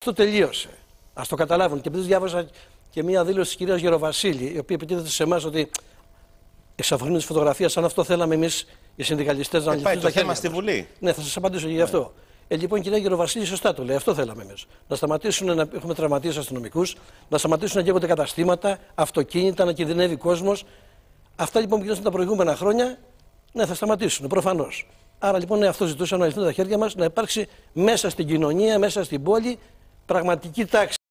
Αυτό τελείωσε. Ας το καταλάβουν. Και επειδή διάβασα και μία δήλωση της κυρίας Γεροβασίλη, η οποία επιτίθεται σε εμάς ότι εξαφανίζουν τη φωτογραφία, σαν αυτό θέλαμε εμείς οι συνδικαλιστές να λυθούν τα χέρια. Στη Βουλή. Ναι, θα σας απαντήσω γι' αυτό. Λοιπόν, η κυρία Γεροβασίλη σωστά το λέει. Αυτό θέλαμε εμείς. Να σταματήσουν να έχουμε τραυματίες αστυνομικούς, να σταματήσουν να καίγονται καταστήματα, αυτοκίνητα, να κινδυνεύει κόσμος. Αυτά λοιπόν που γίνονταν τα προηγούμενα χρόνια, ναι, θα σταματήσουν προφανώς. Άρα λοιπόν αυτό ζητούσαμε, να λυθούν τα χέρια μας, να υπάρξει μέσα στην κοινωνία, μέσα στην πόλη πραγματική τάξη.